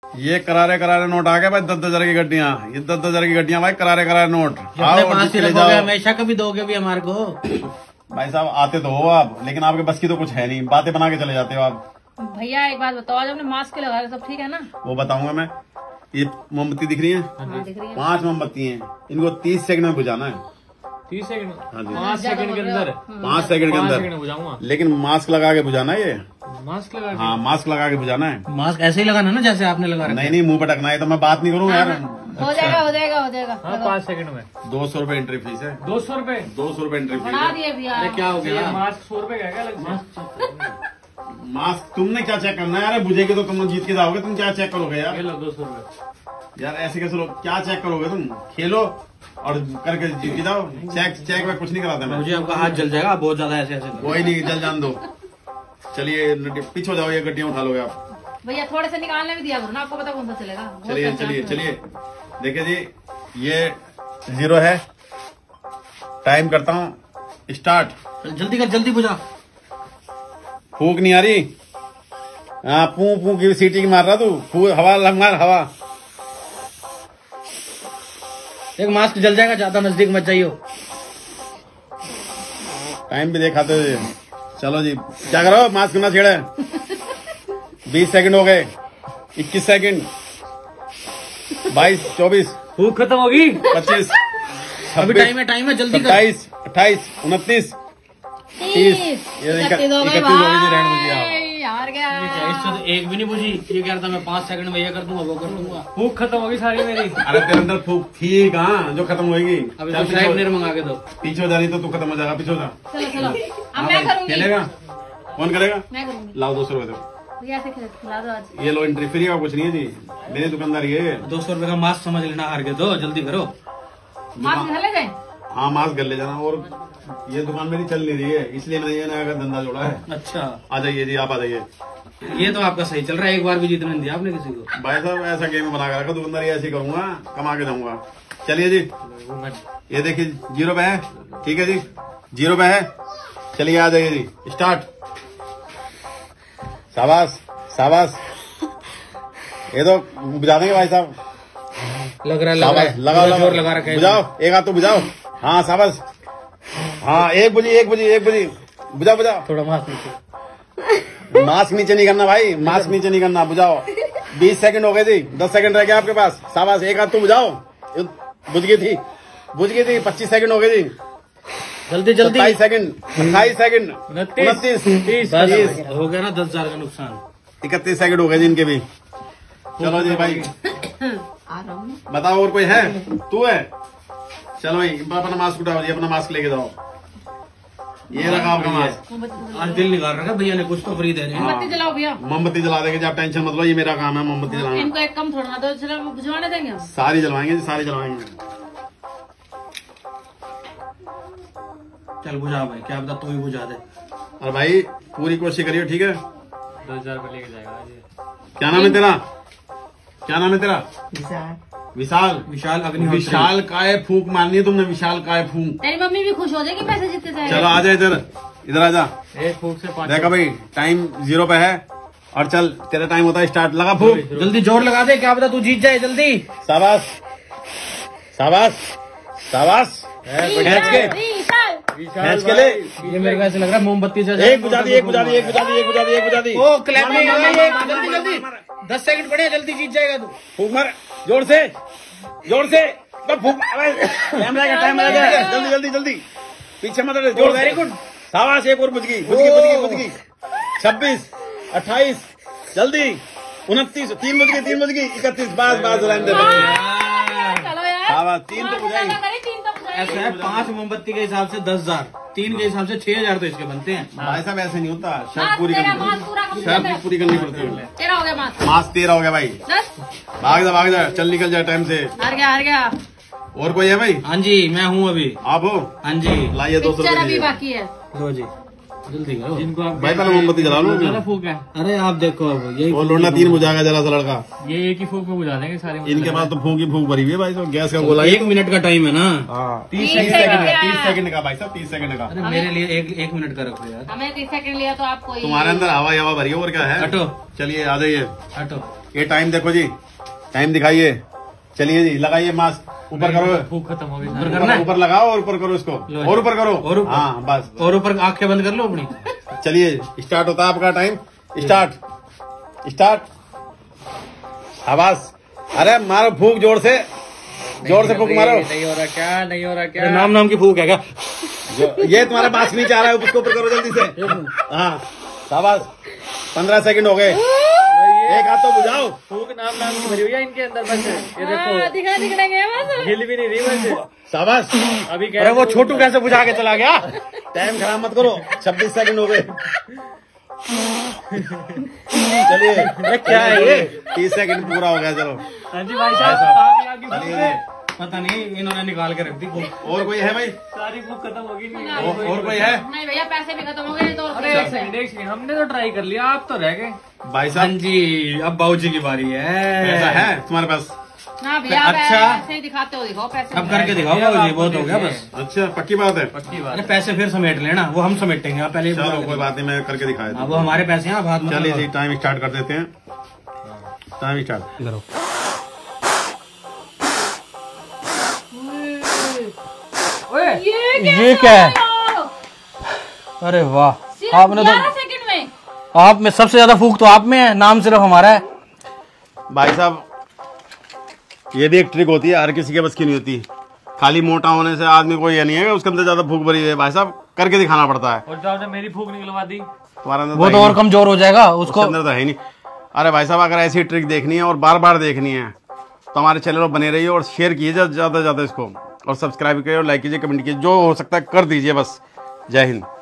ये करारे करारे नोट आ गए भाई, 10,000 की गड्डियाँ, ये 10,000 की गड्डियाँ भाई, करारे करारे नोट। हमेशा कभी दोगे भी हमारे को। भाई साहब आते तो हो आप, लेकिन आपके बस की तो कुछ है नहीं, बातें बना के चले जाते हो आप। भैया एक बात बताओ, आज हमने मास्क लगा रहे सब ठीक है ना? वो बताऊंगा मैं। ये मोमबत्ती दिख रही है? हाँ, दिख रही है। 5 मोमबत्ती हैं, इनको 30 सेकंड में बुझाना है। 30 सेकंड? हाँ जी, 5 सेकंड के अंदर? 5 सेकंड के अंदर बुझाऊंगा, लेकिन मास्क लगा के बुझाना है। ये मास्क लगा? हाँ, मास्क लगा के बुझाना है। मास्क ऐसे ही लगाना ना जैसे आपने लगा? नहीं, मुंह पटकना है तो मैं बात नहीं करूँ यार। हो जाएगा हो जाएगा हो जाएगा। 5 सेकंड में 200 रुपए एंट्री फीस है। 200 रुपए? 200 रुपए एंट्री फीस बढ़ा है। दिए भैया। क्या हो गया? मास्क 100 रुपए का क्या? मास्क तुमने क्या चेक करना है यार? बुझेगी तो तुम जीत के जाओगे, तुम क्या चेक करोगे यार? 200 रुपए यार ऐसे कैसे लोग, क्या चेक करोगे तुम? खेलो और करके जीत के जाओ। चेक में कुछ नहीं कराता मैं। मुझे आपका हाथ जल जाएगा बहुत ज्यादा ऐसे ऐसे। कोई नहीं, जल जान दो। चलिए पीछे हो जाओ, ये गड्डियां उठा लोगे आप। भैया थोड़े से निकालने भी दिया करो ना, आपको पता कौन सा चलेगा। चलिए चलिए चलिए, देखिए जी, ये 0 है। टाइम करता हूँ स्टार्ट। जल्दी कर, जल्दी बुझा। फूक नहीं आ रही? हाँ, पू पू की सीटी की मार रहा तू। फूक, हवा मार, हवा। एक मास्क जल जाएगा, ज्यादा नजदीक मत जाइयो। टाइम भी देखाते हुए। चलो जी, क्या करो, मास्क ना छेड़े। 20 सेकंड हो गए, 21 सेकंड, 22, 24, फूक खत्म होगी। 25, अभी टाइम है जल्दी कर। 27, 28, 29, 30, 31 हो गई जी। हार गया। इससे तो एक भी नहीं बुझी। ये कह रहा था मैं 5 सेकंड में ये कर दूंगा वो कर दूंगा। फूक खत्म होगी सारी मेरी। अरे तेरे अंदर फूक थी कहाँ जो खत्म होगी? अभी तो शाइपनर मंगा के दो। पीछे हो जा रही तो तू खत्म हो जाएगा। पीछे हो जा। चलो चलो, अब मैं करूंगी। खेलेगा? कौन करेगा? मैं करूंगी। लाओ 200 रुपए दो। भैया ऐसे खिला दो आज। ये लो, एंट्री फ्री का कुछ नहीं है जी, मेरे दुकानदार ये 200 रुपए का मास्क समझ लेना, हार के दो, जल्दी करो। मास्क घर ले जाए? हाँ, मास्क घर ले जाना। और ये दुकान मेरी चल नहीं रही है, इसलिए मैंने ये नया धंधा जोड़ा है। अच्छा, आ जाइए जी, आप आ जाइए। ये तो आपका सही चल रहा है, एक बार भी जीतने नहीं दिया आपने किसी को। भाई साहब ऐसा गेम बना कर रखा, दुकानदारी ऐसी करूंगा, कमा के जाऊंगा। चलिए जी, ये देखिए 0 पे है, ठीक है जी, 0 पे है। चलिए आ जाइए जी, स्टार्ट। शाबाश शाबाश, ये तो बुझा देंगे भाई साहब। लग रहा है लगाओ जोर लगा रखा है। बुझाओ, एक हाथ तो बुझाओ। हाँ शाबाश, हाँ, एक बुझी बुझाओ बुझाओ। थोड़ा मास्क नीचे, मास्क नीचे नहीं करना भाई, मास्क नीचे नहीं करना। बुझाओ। 20 सेकंड हो गए जी, 10 सेकंड रह गया आपके पास। शाबाश, एक हाथ तो बुझाओ। बुझ गई थी 25 सेकंड हो गए जी। जल्दी जल्दी। 27 सेकंड, 28 सेकंड, 29, 30 हो गया ना 10,000 का नुकसान। 31 सेकंड हो गए जी इनके भी। चलो जी भाई, बताओ और कोई है? तू है? चलो भाई, अपना मास्क उठाओ जी, अपना मास्क लेके जाओ। ये रखा आपका मास्क। आज दिल निकाल रखा भैया ने, कुछ तो फ्री दे रहे हैं। मोमबत्ती जलाओ भैया। मोमबत्ती जला देंगे, आप टेंशन मत लो, ये मेरा काम है मोमबत्ती जलाना। इनको एक कम थोड़ा दो, चलो बुझवाने देंगे हम। सारी जलवाएंगे जी, सारी जलवाएंगे। चल बुझा भाई, क्या बता, तू ही बुझा दे। और भाई पूरी कोशिश करियो, ठीक है? 10,000 रुपए लेके जाएगा आज। क्या नाम है तेरा? क्या नाम है तेरा? विशाल। विशाल अग्निहोत्री। विशाल काय फूक मारनी है तुमने, विशाल काय फूक। तेरी मम्मी भी खुश हो जाएगी पैसे जीतते जाएगा। चलो आ जाए इधर आ जा। एक फूक से 5। देखा भाई, टाइम 0 पे है और चल, तेरा टाइम होता है स्टार्ट। लगा फूक, जल्दी जोर लगा दे, क्या बता तू जीत जाए जल्दी। शाबाश शाबाश शाबाश। मैच के ले। ये मेरे को ऐसे लग रहा है मोमबत्ती से एक बुझा दी, एक बुझा दी, एक बुझा दी, एक बुझा दी, एक बुझा दी। ओ क्लैपिंग, जल्दी जल्दी, 10 सेकंड पड़े, जल्दी जीत जाएगा तू। फूक मार, जोर से फूक। टाइम रहेगा, जल्दी जल्दी जल्दी, पीछे मत हट, जोर। वेरी गुड, शाबाश। एक और बुझ गई। 26, 28, जल्दी 29, 3 बुझ गई, 31, बस चलो यार, शाबाश। 3 तो बुझाई। ऐसा है, 5 मोमबत्ती के हिसाब से 10,000, 3 के हिसाब से 6,000 तो इसके बनते हैं। भाई साहब ऐसे नहीं होता, शर्त मास्क पूरी तेरा, करनी मास्क पूरा पड़ती कंप्लीट है, है। शर्त पूरी करनी पड़ती है। तेरा हो गया मास्क। मास्क 13 हो गया भाई। 10 भाग जा, चल निकल जाए टाइम से। हार गया। और कोई है भाई? हाँ जी, मैं हूँ अभी। आप हो? हाँ जी, लाइए 200 पिक्चर अभी रुपए। बाकी है। लो जी, जल्दी करो। जिनको आप भाई पहले मोमबत्ती जला लो। ज्यादा फूक है। अरे आप देखो, अब यही और लोडना 3 बुझाएगा जरा सा लड़का। ये एक ही फूक में बुझा देंगे सारे। इनके पास तो फूक ही फूक भरी हुई है भाई साहब, गैस का गोला। 1 मिनट का टाइम है ना। 30 सेकंड सेकंड का। 30 सेकंड का भाई साहब, 30 सेकंड का। अरे मेरे लिए एक मिनट का रखो यार। हमें 30 सेकंड लिया तो आपको तुम्हारे अंदर हवा भरी है, और क्या है? हटो, चलिए आ जाइए। हटो। ये टाइम देखो जी, टाइम दिखाइए। चलिए जी, लगाइए मास्क, ऊपर करो, फूक खत्म हो गई। ऊपर करना है? ऊपर लगाओ और ऊपर करो इसको, और ऊपर करो, और ऊपर। हाँ बस। और ऊपर आंखें बंद कर लो अपनी। चलिए स्टार्ट होता है आपका टाइम, स्टार्ट। शाबाश, अरे मारो फूक जोर से फूक मारो। नहीं हो रहा क्या, नहीं हो रहा क्या। नाम की फूक है क्या? ये तुम्हारा मास्क नहीं चाह रहा है, उसको ऊपर करो जल्दी से। हाँ शाबाश, 15 सेकंड हो गए। एक हाथ तो बुझाओ। फूक नाम की भरी हुई है इनके अंदर बस। ये देखो दिखने गया बस। हिल भी नहीं रही बस। शाबाश। अभी अरे वो छोटू कैसे बुझा के चला गया? टाइम खराब मत करो, 26 सेकंड हो गए। चलिए क्या है ये? 30 सेकंड पूरा हो गया, चलो। हाँ जी भाई साहब, चलिए, पता नहीं इन्होंने निकाल के रख दी फूक। और कोई है भाई? सारी फूक खत्म होगी। और कोई है? नहीं भैया, पैसे भी खत्म हो गए तो। अरे एक सेकंड, हमने तो ट्राई कर लिया, आप तो रह गए। भाई हाँ साहब जी, अब बाबूजी की बारी है। पैसा है तुम्हारे पास? ना भैया, अच्छा। पैसे ही दिखाते हो, दिखाओ पैसे। अब करके दिखाओ बाबूजी, बहुत हो गया बस। अच्छा पक्की बात है? पक्की बात। अरे पैसे फिर समेट लेना, वो हम समेटेंगे। आप पहले चलो कोई बात नहीं, मैं करके दिखाया अब वो हमारे पैसे हैं, आप हाथ में चलिए जी, टाइम स्टार्ट कर देते हैं। टाइम स्टार्ट करो। ये क्या है? अरे वाह, आपने तो 11 सेकंड में। आप में सबसे ज्यादा फूक तो आप में है, नाम सिर्फ हमारा है। भाई साहब, ये भी एक ट्रिक होती है, हर किसी के बस की नहीं होती। खाली मोटा होने से आदमी को ये नहीं है उसके अंदर ज्यादा भूख भरी है। भाई साहब करके दिखाना पड़ता है। और जो आपने मेरी फूक निकलवा दी, तुम्हारा अंदर वो तो और कमजोर हो जाएगा उसको। अंदर तो है ही नहीं। अरे भाई साहब, अगर ऐसी ट्रिक देखनी है और बार बार देखनी है तो हमारे चैनल पर बने रहिए और शेयर कीजिए ज्यादा से ज्यादा इसको, और सब्सक्राइब करिए और लाइक कीजिए, कमेंट कीजिए, जो हो सकता है कर दीजिए बस। जय हिंद।